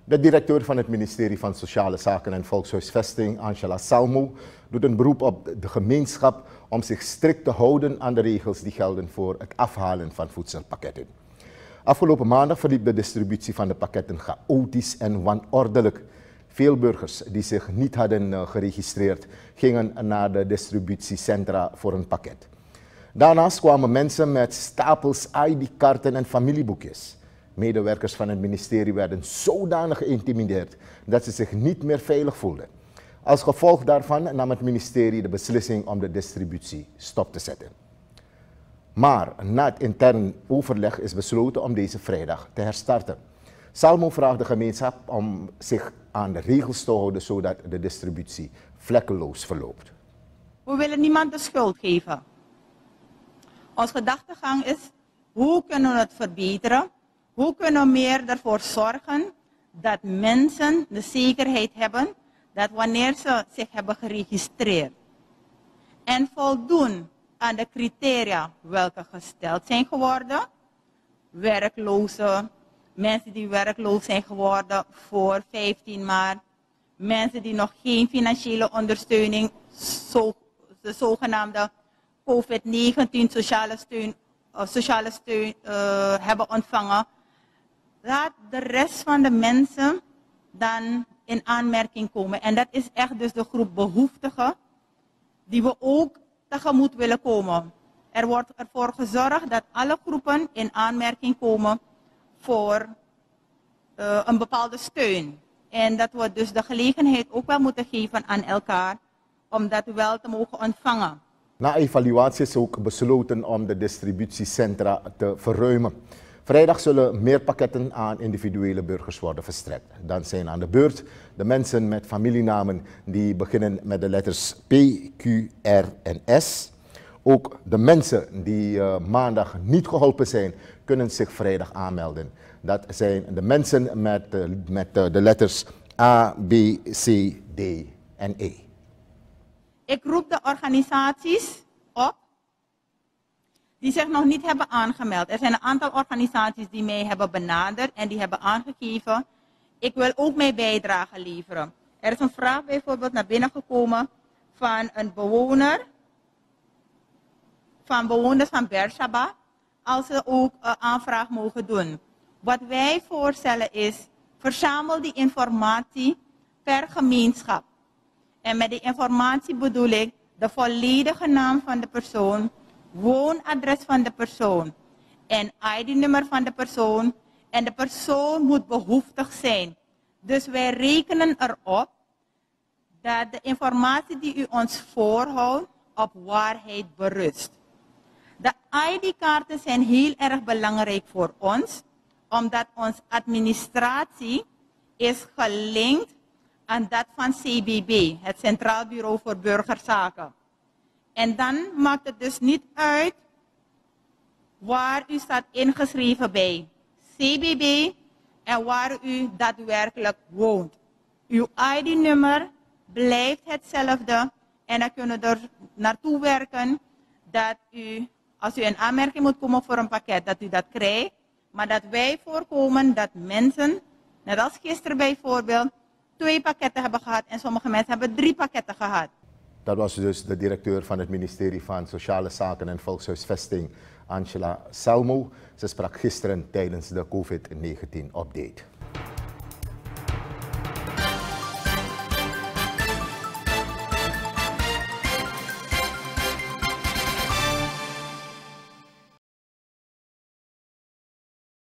De directeur van het ministerie van Sociale Zaken en Volkshuisvesting, Angela Salmo, doet een beroep op de gemeenschap om zich strikt te houden aan de regels die gelden voor het afhalen van voedselpakketten. Afgelopen maandag verliep de distributie van de pakketten chaotisch en wanordelijk. Veel burgers die zich niet hadden geregistreerd gingen naar de distributiecentra voor een pakket. Daarnaast kwamen mensen met stapels ID-kaarten en familieboekjes. Medewerkers van het ministerie werden zodanig geïntimideerd dat ze zich niet meer veilig voelden. Als gevolg daarvan nam het ministerie de beslissing om de distributie stop te zetten. Maar na het intern overleg is besloten om deze vrijdag te herstarten. Salmo vraagt de gemeenschap om zich aan de regels te houden zodat de distributie vlekkeloos verloopt. We willen niemand de schuld geven. Ons gedachtegang is, hoe kunnen we het verbeteren? Hoe kunnen we meer ervoor zorgen dat mensen de zekerheid hebben dat wanneer ze zich hebben geregistreerd en voldoen aan de criteria welke gesteld zijn geworden, werklozen, mensen die werkloos zijn geworden voor 15 maart, mensen die nog geen financiële ondersteuning, de zogenaamde COVID-19 sociale steun hebben ontvangen, laat de rest van de mensen dan in aanmerking komen. En dat is echt dus de groep behoeftigen die we ook tegemoet willen komen. Er wordt ervoor gezorgd dat alle groepen in aanmerking komen voor een bepaalde steun. En dat we dus de gelegenheid ook wel moeten geven aan elkaar om dat wel te mogen ontvangen. Na evaluatie is ook besloten om de distributiecentra te verruimen. Vrijdag zullen meer pakketten aan individuele burgers worden verstrekt. Dan zijn aan de beurt de mensen met familienamen die beginnen met de letters P, Q, R en S. Ook de mensen die maandag niet geholpen zijn, kunnen zich vrijdag aanmelden. Dat zijn de mensen met de letters A, B, C, D en E. Ik roep de organisaties op die zich nog niet hebben aangemeld. Er zijn een aantal organisaties die mij hebben benaderd en die hebben aangegeven, ik wil ook mijn bijdrage leveren. Er is een vraag bijvoorbeeld naar binnen gekomen van een bewoner, van bewoners van Beersheba, als ze ook aanvraag mogen doen. Wat wij voorstellen is, verzamel die informatie per gemeenschap. En met die informatie bedoel ik de volledige naam van de persoon, woonadres van de persoon en ID-nummer van de persoon. En de persoon moet behoeftig zijn. Dus wij rekenen erop dat de informatie die u ons voorhoudt op waarheid berust. De ID-kaarten zijn heel erg belangrijk voor ons, omdat onze administratie is gelinkt aan dat van CBB, het Centraal Bureau voor Burgerzaken. En dan maakt het dus niet uit waar u staat ingeschreven bij CBB en waar u daadwerkelijk woont. Uw ID-nummer blijft hetzelfde en dan kunnen we er naartoe werken dat u, als u in aanmerking moet komen voor een pakket, dat u dat krijgt. Maar dat wij voorkomen dat mensen, net als gisteren bijvoorbeeld, 2 pakketten hebben gehad en sommige mensen hebben 3 pakketten gehad. Dat was dus de directeur van het ministerie van Sociale Zaken en Volkshuisvesting, Angela Salmo. Ze sprak gisteren tijdens de COVID-19-update.